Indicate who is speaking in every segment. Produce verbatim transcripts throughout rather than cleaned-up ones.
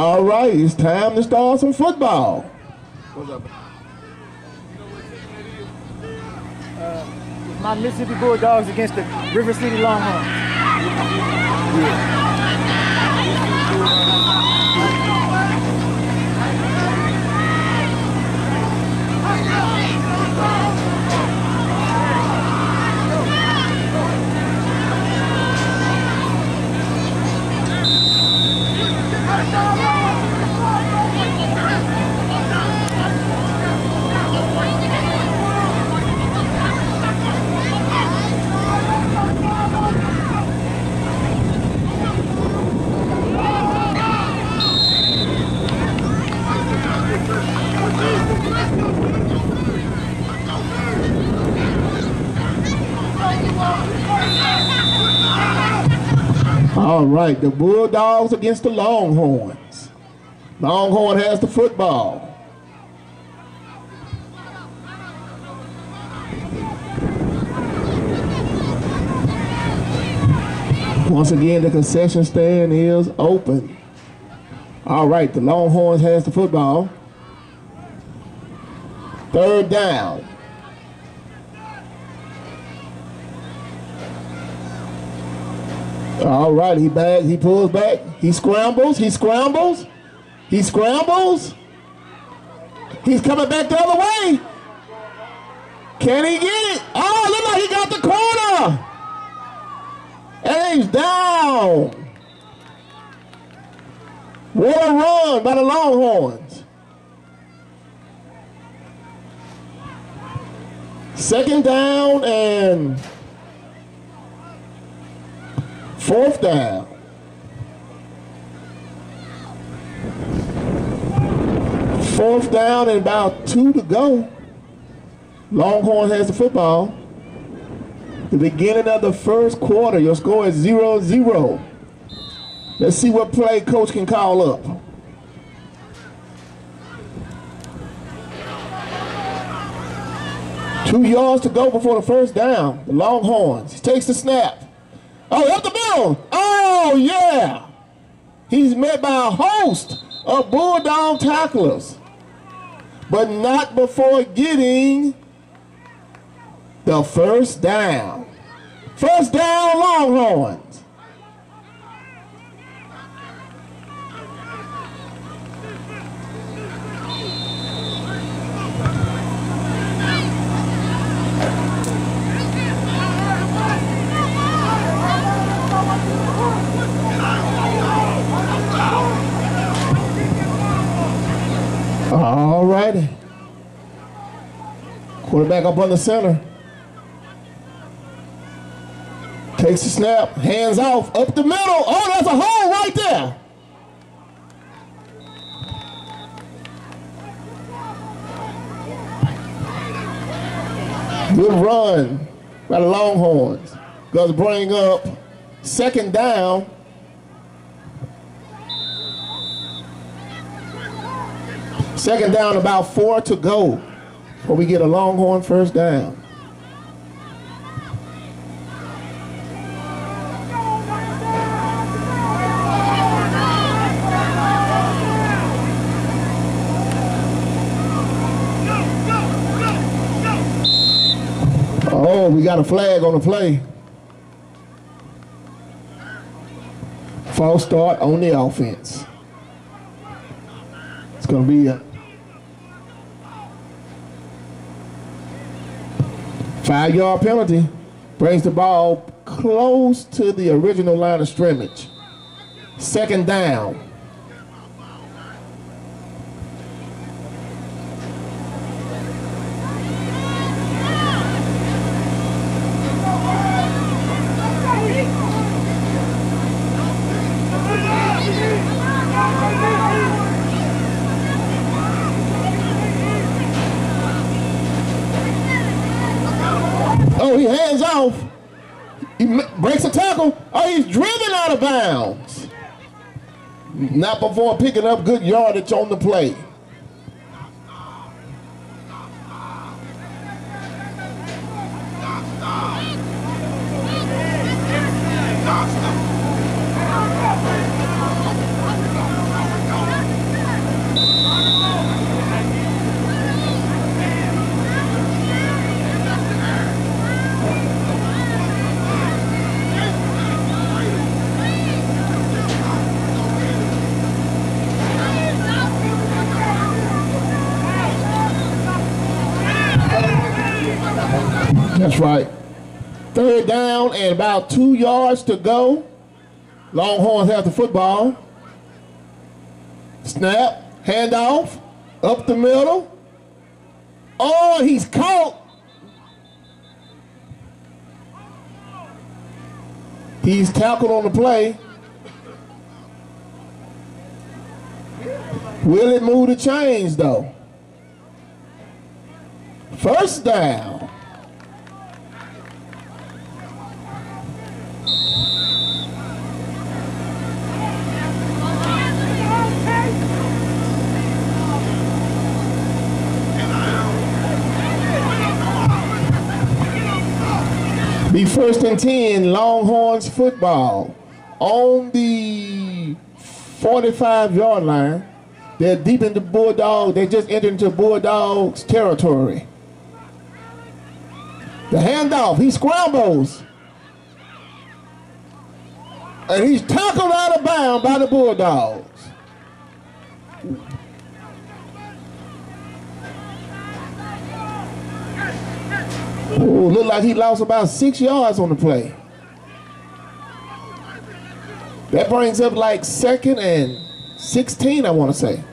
Speaker 1: All right, it's time to start some football.
Speaker 2: What's up? Uh, my Mississippi Bulldogs against the River City Longhorns. Yeah.
Speaker 1: All right, the Bulldogs against the Longhorns. Longhorn has the football. Once again, the concession stand is open. All right, the Longhorns has the football. Third down. All right, he back, he pulls back, he scrambles, he scrambles, he scrambles. He's coming back the other way. Can he get it? Oh, look like he got the corner. And he's down. What a run by the Longhorns. Second down and fourth down. Fourth down and about two to go. Longhorn has the football. The beginning of the first quarter, your score is zero zero. Let's see what play coach can call up. Two yards to go before the first down. The Longhorns. He takes the snap. Oh, up the middle. Oh, yeah. He's met by a host of Bulldog tacklers, but not before getting the first down. First down, Longhorns. All righty. Quarterback up on the center. Takes the snap, hands off, up the middle. Oh, that's a hole right there. Good run by the Longhorns. Going to bring up second down. Second down, about four to go before we get a Longhorn first down. Oh, we got a flag on the play. False start on the offense. It's going to be a five-yard penalty. Brings the ball close to the original line of scrimmage. Second down. Oh, he hands off. He breaks a tackle. Oh, he's driven out of bounds. Not before picking up good yardage on the play. That's right. Third down and about two yards to go. Longhorns have the football. Snap, handoff, up the middle. Oh, he's caught. He's tackled on the play. Will it move the chains though? First down. Be first and ten, Longhorns football on the forty-five yard line. They're deep into Bulldog. They just entered into Bulldogs territory. The handoff, he scrambles. And he's tackled out of bounds by the Bulldogs. Oh, looked like he lost about six yards on the play. That brings up like second and sixteen, I want to say.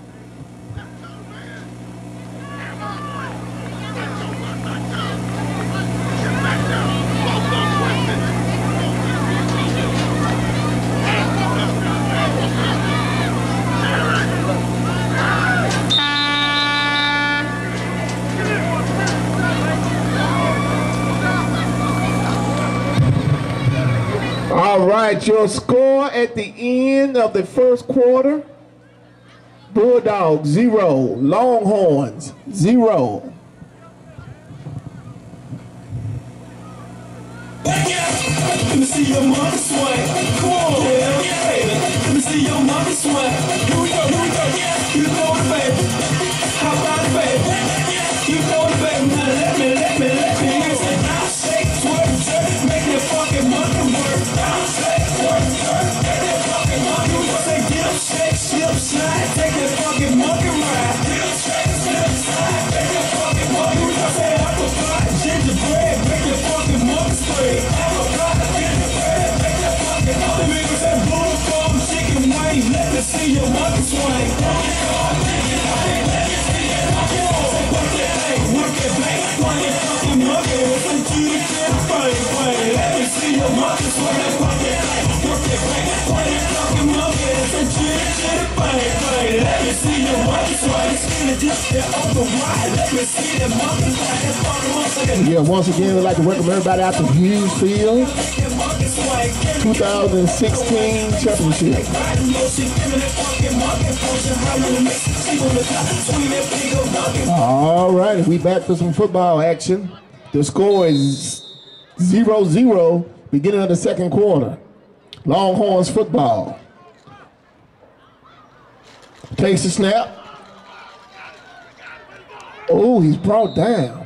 Speaker 1: All right, your score at the end of the first quarter: Bulldogs zero, Longhorns zero.
Speaker 3: Let me see your mother swing. Come on, hell yeah, baby. Let me see your mother swing. Here we go, here we go. You know it, baby. How about it, baby? You know it, baby. Now let me, let me, let me hear it. Now shake, twerk, jerk, make that fucking monkey work. Now shake, twerk, jerk, make that fucking monkey work. Say get up, shake, slip, slide, take that fucking monkey ride. Get up, shake, slip, slide, take that fucking monkey ride. Say apple pie, gingerbread, make that fucking monkey spray. Apple pie, gingerbread, make that fucking monkey spray. Say boom, boom, chicken wing, let me see your monkey swing. Work it back, work that fucking monkey. Say kitty, kitty, bang, bang, let me see your monkey swing. Work it back, work it back, work that fucking monkey. Say kitty, kitty, bang, bang, let me see your monkey swing. Skinny dip, they're on the ride, let me see that monkey swing. That fucking monkey.
Speaker 1: Yeah, once again, I'd like to welcome everybody out to Hughes Field twenty sixteen Championship. All right, we back for some football action. The score is zero zero, beginning of the second quarter. Longhorns football. Takes the snap. Oh, he's brought down.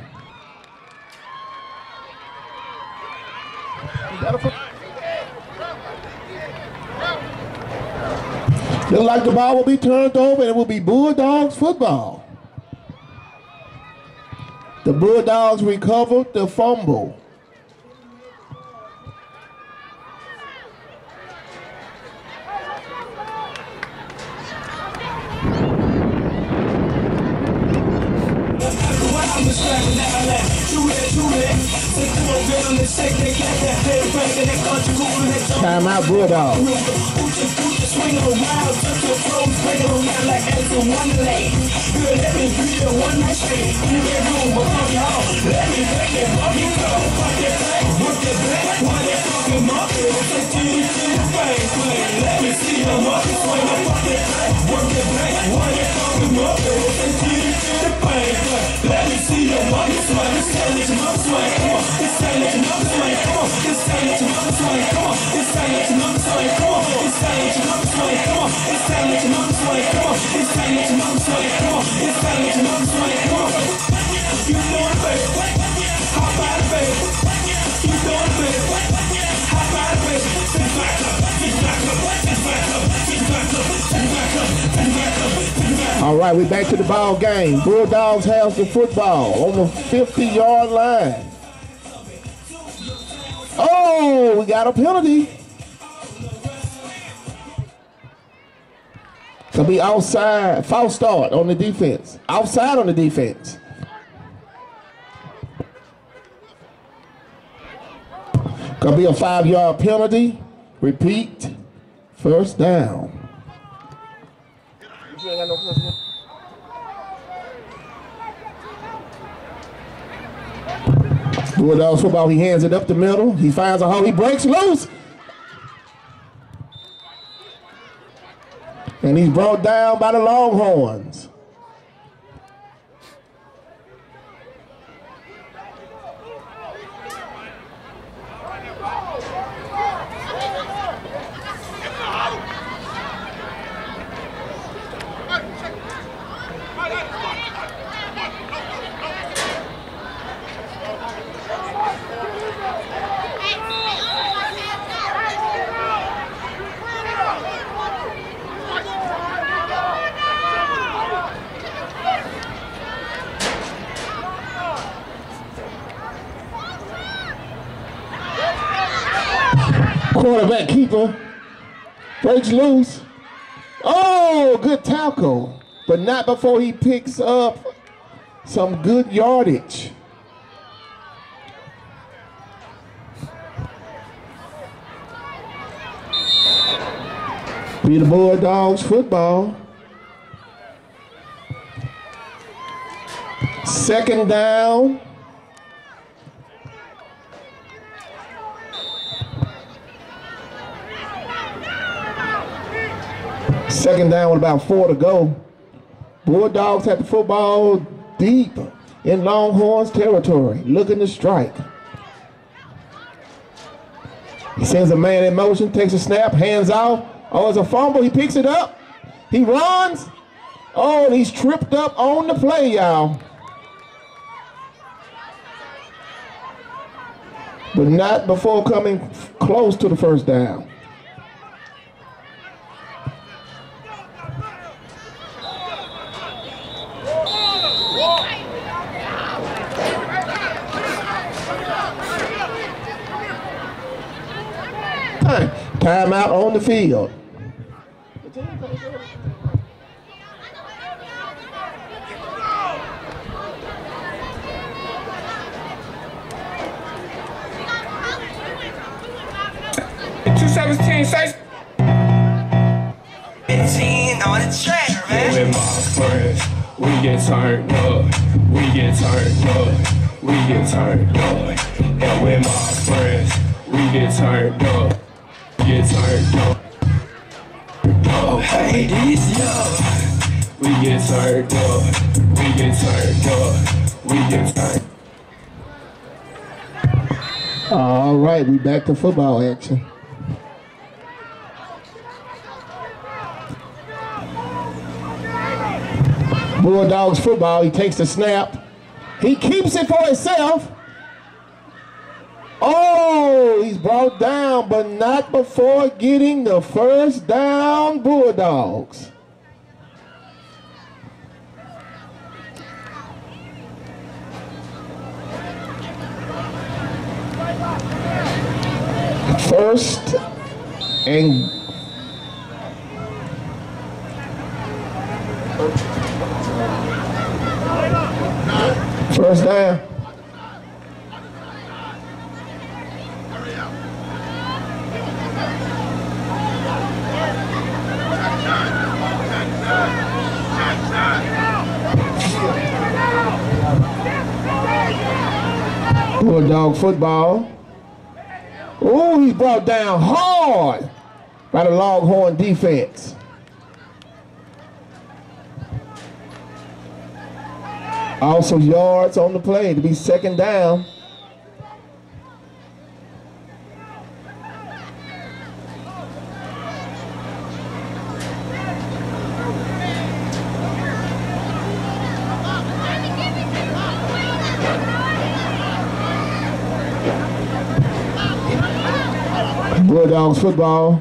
Speaker 1: Look like the ball will be turned over and it will be Bulldogs football. The Bulldogs recovered the fumble. Time out, Bulldogs. Swing around, touch your toes, break it around like Alice in Wonderland. Girl, let me be your one night stand. You get room, but fuck it all. Let me break it, fuck it, go. Fuck it back, work it back. Why that fucking monkey? Say titty, titty, bang, bang. Let me see your monkey swing. Fuck it back, work it back. Why that fucking monkey? Say titty, titty, bang, bang. Let me see your monkey swing. This time let your monkey swing. Come on, this time let your monkey swing. Come on, this time let your monkey swing. Come on, this time let your monkey swing. Come on, this time let your monkey swing. Come on, it's time let your mom swing. Come on, it's time let your mom swing. Come on, it's time let your mom swing. Come on, you know it, baby. How about it, baby? You know it, baby. How about it, baby? Sit back up, sit back up, sit back up, sit back up, sit back up, sit back up, sit back up. All right, we're back to the ball game. Bulldogs have the football on the fifty yard line. Oh, we got a penalty. Gonna be outside, false start on the defense. Outside on the defense. Gonna be a five-yard penalty. Repeat, first down. You ain't got no first down? Bulldogs football, he hands it up the middle. He finds a hole, he breaks loose. And he's brought down by the Longhorns. Quarterback keeper breaks loose. Oh, good tackle, but not before he picks up some good yardage. Be the Bulldogs football. Second down. Second down with about four to go. Bulldogs have the football deep in Longhorns territory, looking to strike. He sends a man in motion, takes a snap, hands off. Oh, it's a fumble. He picks it up. He runs. Oh, and he's tripped up on the play, y'all. But not before coming close to the first down. Timeout on the field.
Speaker 3: two seventeen, say. fifteen on the track, man. With my friends, we get turned up. We get turned up. We get turned up. And with my friends, we get turned up. Get turned up. Oh, hey, this yo. We get turned up. We get turned up. We get turned up.
Speaker 1: All right, we back to football action. Bulldogs football, he takes the snap. He keeps it for himself. Oh, he's brought down, but not before getting the first down. Bulldogs. First and first down. Bulldog football. Oh, he's brought down hard by the Longhorn defense. Also yards on the play to be second down. Bulldogs football.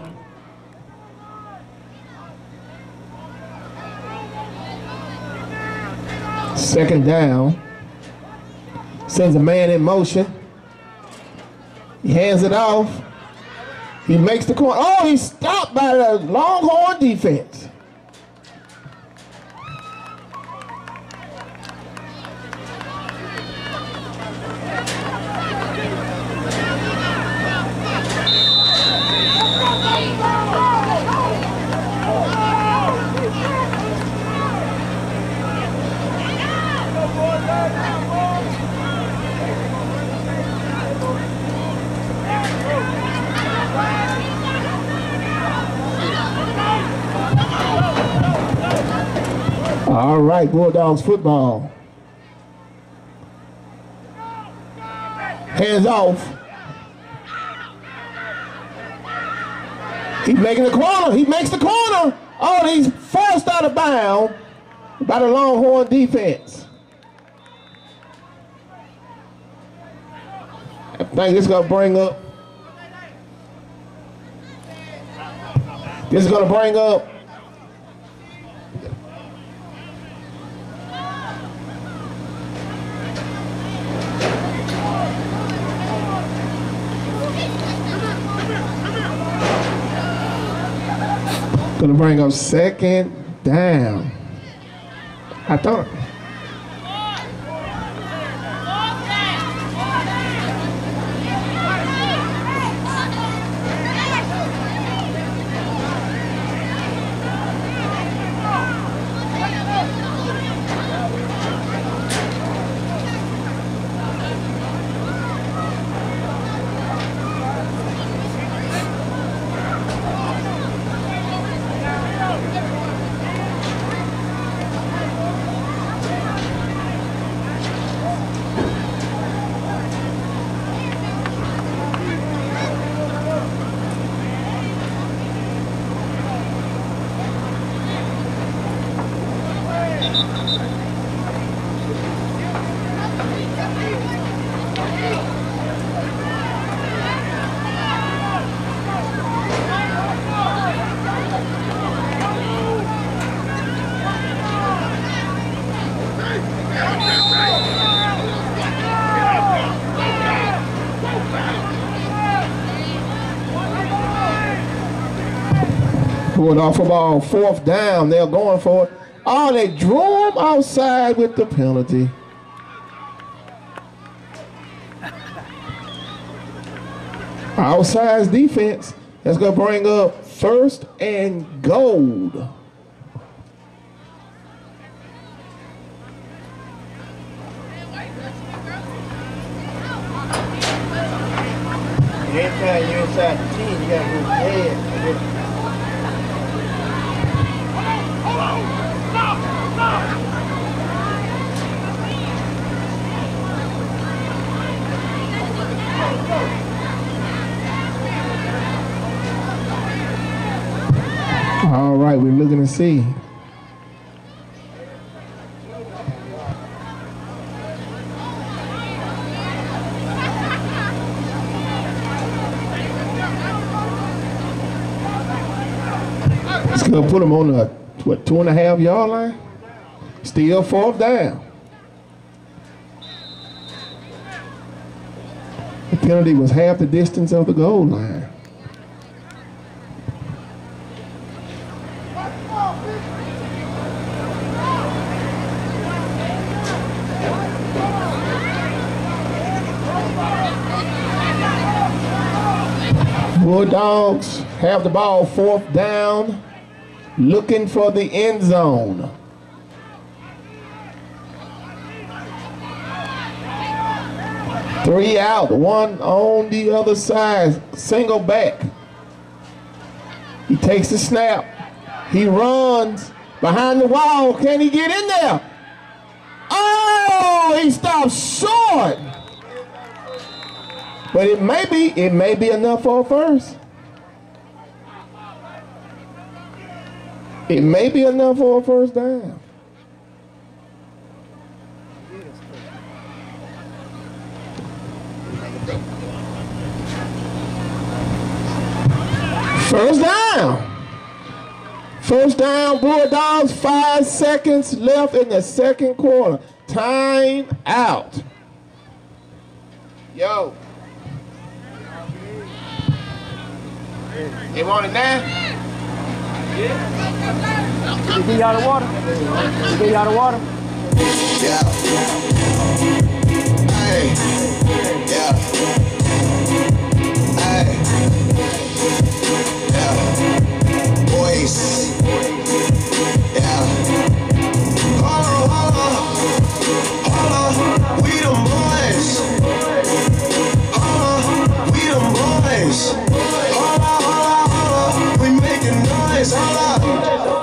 Speaker 1: Second down. Sends a man in motion. He hands it off. He makes the corner. Oh, he's stopped by the Longhorn defense. All right, Bulldogs football. Hands off. He's making the corner. He makes the corner. Oh, he's forced out of bounds by the Longhorn defense. I think it's going to bring up. This is going to bring up. Going to bring up second down. I thought. Pulled off a ball, fourth down. They're going for it. Oh, they drew him outside with the penalty. Outside defense. That's going to bring up first and gold.
Speaker 2: Anytime you're inside the team, you got to move ahead.
Speaker 1: All right, we're looking to see. It's going to put them on the, what, two and a half yard line? Still fourth down. The penalty was half the distance of the goal line. Bulldogs have the ball, fourth down, looking for the end zone. Three out, one on the other side, single back. He takes the snap. He runs behind the wall. Can he get in there? Oh, he stops short. But it may be, it may be enough for a first. It may be enough for a first down. First down. First down, Bulldogs, five seconds left in the second quarter. Time out. Yo. They want it now?
Speaker 2: Did he get y'all the water? Did he get y'all the water?
Speaker 3: Yeah. Hey. Yeah. Hey. Yeah. Boys. Yeah. Hold on, hold on. Hold on. We them boys. Hold on. We them boys. Hold on, hold on, hold on. We making noise. Hold on.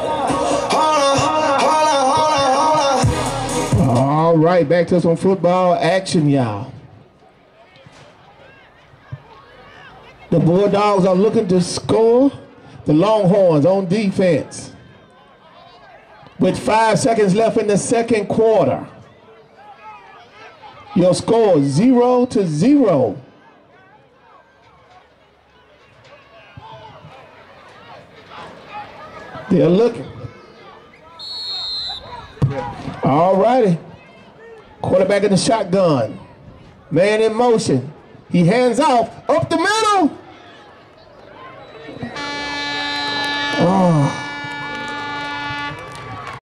Speaker 1: All right, back to some football action, y'all. The Bulldogs are looking to score. The Longhorns on defense. With five seconds left in the second quarter. Your score is zero to zero. They're looking. All righty. Quarterback in the shotgun. Man in motion. He hands off. Up the middle.